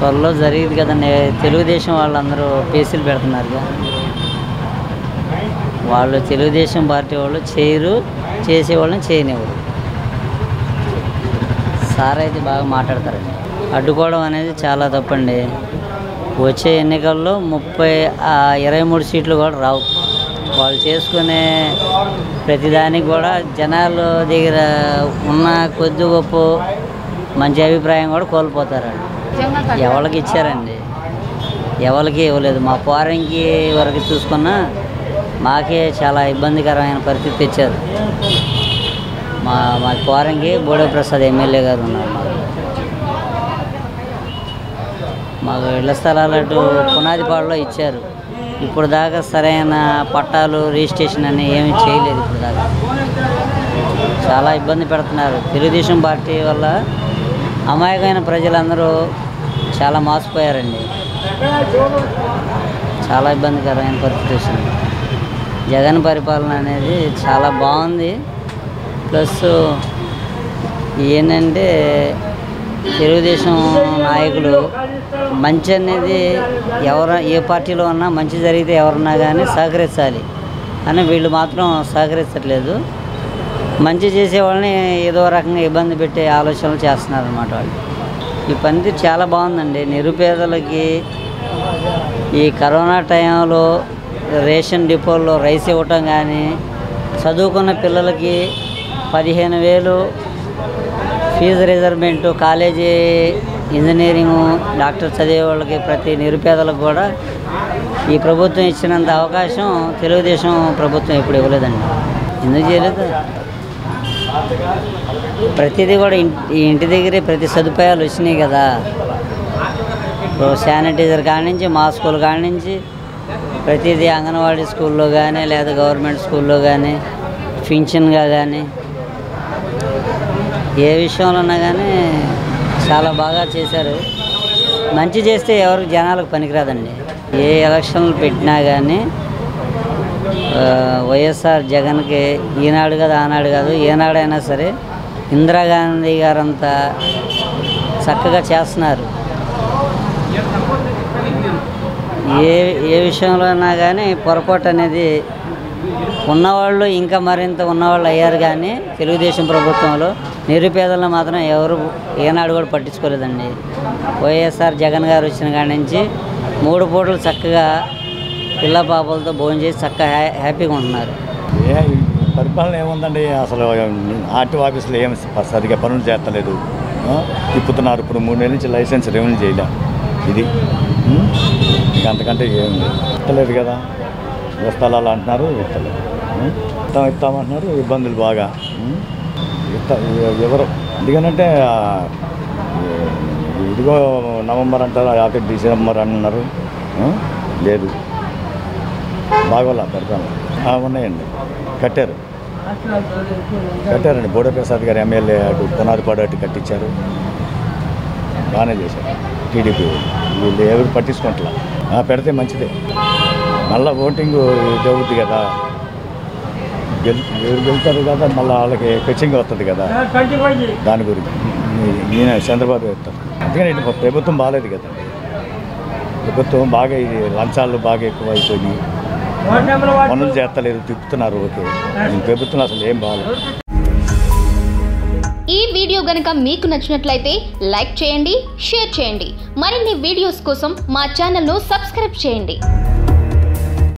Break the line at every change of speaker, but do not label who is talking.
త్వరలో జరిగింది కదండి. తెలుగుదేశం వాళ్ళందరూ పేసీలు పెడుతున్నారుగా, వాళ్ళు తెలుగుదేశం పార్టీ వాళ్ళు చేయరు, చేసేవాళ్ళని చేయనివ్వరు. సార్ అయితే బాగా మాట్లాడతారండి. అడ్డుకోవడం అనేది చాలా తప్పండి. వచ్చే ఎన్నికల్లో 23 సీట్లు కూడా రావు. వాళ్ళు చేసుకునే ప్రతిదానికి కూడా జనాల దగ్గర ఉన్న కొద్ది గొప్ప మంచి అభిప్రాయం కూడా కోల్పోతారండి. ఎవరికి ఇచ్చారండి? ఎవరికి ఇవ్వలేదు. మా పోరంకి వరకు చూసుకున్నా మాకే చాలా ఇబ్బందికరమైన పరిస్థితి తెచ్చారు. మా పోరంకి బోడే ప్రసాద్ ఎమ్మెల్యే గారు ఉన్నారు. మాకు ఇళ్ల స్థలాలు అటు పునాదిపాడులో ఇచ్చారు. ఇప్పుడు దాకా సరైన పట్టాలు రిజిస్ట్రేషన్ అని ఏమీ చేయలేదు. ఇప్పుడు దాకా చాలా ఇబ్బంది పెడుతున్నారు. తెలుగుదేశం పార్టీ వల్ల అమాయకమైన ప్రజలందరూ చాలా మోసపోయారండి. చాలా ఇబ్బందికరమైన పరిస్థితి వచ్చింది. జగన్ పరిపాలన అనేది చాలా బాగుంది. ప్లస్ ఏంటంటే తెలుగుదేశం నాయకులు మంచి అనేది ఏ పార్టీలో ఉన్నా మంచి జరిగితే ఎవరున్నా కానీ సహకరించాలి అని వీళ్ళు మాత్రం సహకరించట్లేదు. మంచి చేసేవాళ్ళని ఏదో రకంగా ఇబ్బంది పెట్టే ఆలోచనలు చేస్తున్నారు అన్నమాట వాళ్ళు. ఈ పనితీరు చాలా బాగుందండి. నిరుపేదలకి ఈ కరోనా టైంలో రేషన్ డిపోల్లో రైస్ ఇవ్వటం కానీ, చదువుకున్న పిల్లలకి 15,000 fees reimbursement, college engineering doctor చదివే వాళ్ళకి ప్రతి నిరుపేదలకు కూడా ఈ ప్రభుత్వం ఇచ్చినంత అవకాశం తెలుగుదేశం ప్రభుత్వం ఎప్పుడు ఇవ్వలేదండి. ఎందుకు చేయలేదు? ప్రతిదీ కూడా ఇంటి దగ్గరే ప్రతి సదుపాయాలు వచ్చినాయి కదా. శానిటైజర్ కాడి నుంచి, మాస్కుల కాడి నుంచి ప్రతిదీ అంగన్వాడీ స్కూల్లో కానీ లేదా గవర్నమెంట్ స్కూల్లో కానీ పింఛన్గా కానీ ఏ విషయంలో ఉన్నా కానీ చాలా బాగా చేశారు. మంచి చేస్తే ఎవరికి జనాలకు పనికిరాదండి. ఏ ఎలక్షన్లు పెట్టినా కానీ వైఎస్ఆర్ జగన్కి ఈనాడు కాదు ఆనాడు కాదు ఏనాడైనా సరే ఇందిరాగాంధీ గారంతా చక్కగా చేస్తున్నారు. ఏ విషయంలో అయినా కానీ పొరపాటు అనేది ఉన్నవాళ్ళు ఇంకా మరింత ఉన్నవాళ్ళు అయ్యారు. కానీ తెలుగుదేశం ప్రభుత్వంలో నిరుపేదలను మాత్రం ఎవరు ఏనాడు కూడా పట్టించుకోలేదండి. వైఎస్ఆర్ జగన్ గారు వచ్చిన కాడి నుంచి 3 పూటలు చక్కగా పిల్ల పాపలతో భోజనం చేసి చక్కగా హ్యాపీగా ఉంటున్నారు.
పరిపాలన ఏముందండి, అసలు ఆర్టీ ఆఫీసులో ఏమి సరిగ్గా పనులు చేస్తలేదు, తిప్పుతున్నారు. ఇప్పుడు 3 నెలల నుంచి లైసెన్స్ రెవెన్యూ చేయలే. ఇది ఇంకా అంతకంటే ఏమి ఇస్తలేదు కదా. స్థలాలు అంటున్నారు, ఇస్తలేదు. ఇస్తామంటున్నారు, ఇబ్బందులు బాగా. ఎవరు ఎందుకనంటే ఇదిగో నవంబర్ అంటారు, 1 డిసెంబర్ అన్నారు. లేదు, బాగోలా పరిపాలన. ఉన్నాయండి, కట్టారండి. బోడే ప్రసాద్ గారు ఎమ్మెల్యే అటు పునాదిపాడు అటు కట్టించారు, బాగానే చేశారు. టీడీపీ వీళ్ళు ఎవరు పట్టించుకుంటా. పెడితే మంచిదే. మళ్ళీ ఓటింగ్ జరుగుతుంది కదా, ఎవరు గెలుతారు కదా, మళ్ళీ వాళ్ళకి ఫెచ్చింగ్ వస్తుంది కదా. దాని గురించి ఈయన చంద్రబాబు చెప్తారు. అందుకని ఇటు ప్రభుత్వం బాగాలేదు కదండి. ప్రభుత్వం బాగా ఇది లంచాలు బాగా ఎక్కువ అయిపోయి పనులు చేస్తలేదు, తిప్పుతున్నారు. ఓకే, ప్రభుత్వం అసలు ఏం బాగాలేదు.
ఈ వీడియో గనుక మీకు నచ్చినట్లయితే లైక్ చేయండి, షేర్ చేయండి. మరిన్ని వీడియోస్ కోసం మా ఛానల్ను సబ్స్క్రైబ్ చేయండి.